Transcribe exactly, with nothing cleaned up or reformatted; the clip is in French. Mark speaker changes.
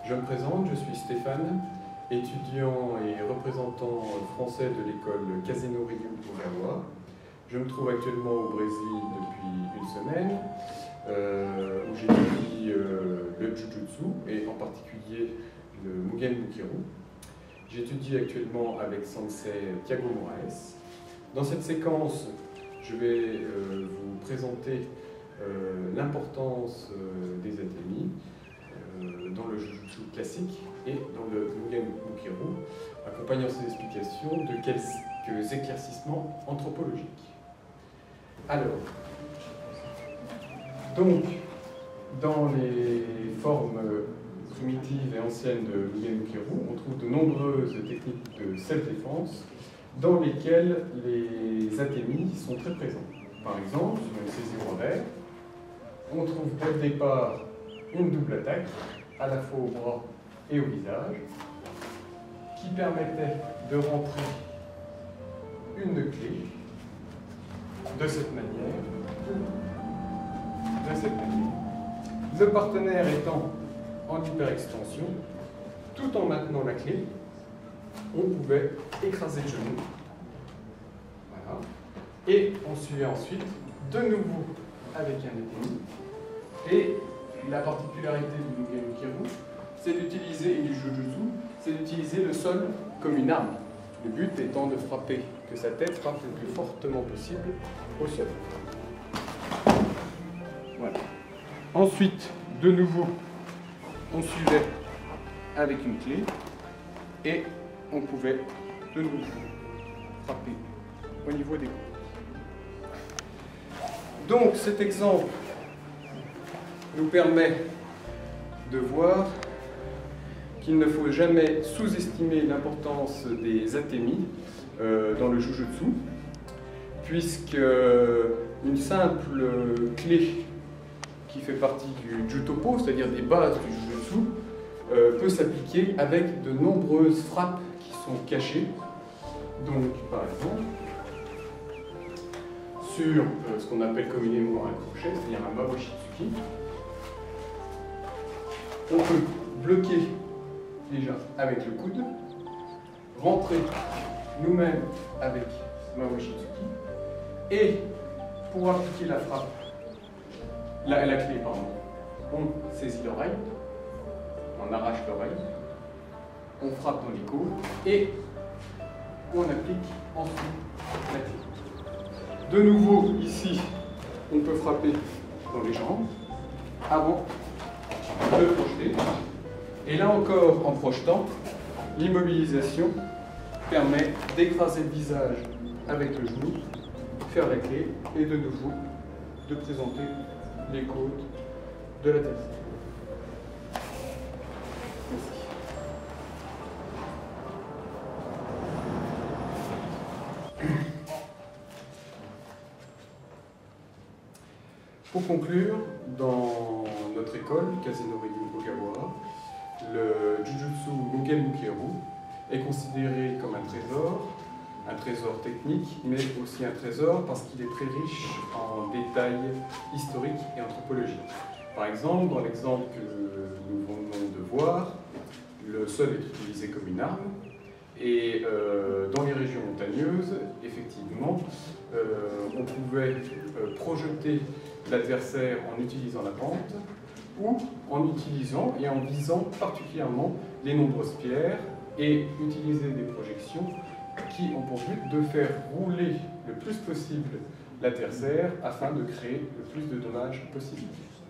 Speaker 1: Je me présente, je suis Stéphane, étudiant et représentant français de l'école Kazeno-Ryu Ogawa. Je me trouve actuellement au Brésil depuis une semaine, euh, où j'étudie euh, le Jujutsu et en particulier le Mugen Mukeru. J'étudie actuellement avec Sensei Thiago Moraes. Dans cette séquence, je vais euh, vous présenter euh, l'importance euh, des atémies euh, dans le Jujutsu classique et dans le Mugen Mukeru, accompagnant ces explications de quelques éclaircissements anthropologiques. Alors, donc, dans les formes primitives et anciennes de Mugen Mukeru, on trouve de nombreuses techniques de self-défense dans lesquelles les atémies sont très présentes. Par exemple, sur une saisie revers, on trouve dès le départ une double attaque, à la fois au bras et au visage, qui permettait de rentrer une clé de cette manière, de cette manière. Le partenaire étant en hyperextension, tout en maintenant la clé, on pouvait écraser le genou. Voilà. Et on suivait ensuite de nouveau avec un atémie. Et la particularité du Mugen Mukeru, c'est d'utiliser, et du Jujutsu, c'est d'utiliser le sol comme une arme. Le but étant de frapper, que sa tête frappe le plus fortement possible au sol. Voilà. Ensuite, de nouveau, on suivait avec une clé et on pouvait de nouveau frapper au niveau des coudes. Donc cet exemple nous permet de voir qu'il ne faut jamais sous-estimer l'importance des atémies euh, dans le Jujutsu, puisque une simple clé qui fait partie du Jutopo, c'est-à-dire des bases du Jujutsu, euh, peut s'appliquer avec de nombreuses frappes qui sont cachées. Donc, par exemple, sur euh, ce qu'on appelle communément un crochet, c'est-à-dire un Mawashi-tsuki, on peut bloquer déjà avec le coude, rentrer nous-mêmes avec Mawashi-tsuki, et pour appliquer la frappe, la, la clé, pardon, on saisit l'oreille, on arrache l'oreille, on frappe dans les côtes, et on applique ensuite la clé. De nouveau, ici, on peut frapper dans les jambes, avant de projeter. Et là encore, en projetant, l'immobilisation permet d'écraser le visage avec le genou, faire la clé, et de nouveau, de présenter les côtes de la tête. Merci. Pour conclure, dans notre école, Kazeno-Ryu Ogawa, le Jujutsu Mugen Mukeru est considéré comme un trésor, un trésor technique, mais aussi un trésor parce qu'il est très riche en détails historiques et anthropologiques. Par exemple, dans l'exemple que nous venons de voir, le sol est utilisé comme une arme, et euh, dans les régions montagneuses, effectivement, euh, on pouvait euh, projeter l'adversaire en utilisant la pente ou en utilisant et en visant particulièrement les nombreuses pierres et utiliser des projections qui ont pour but de faire rouler le plus possible l'adversaire afin de créer le plus de dommages possible.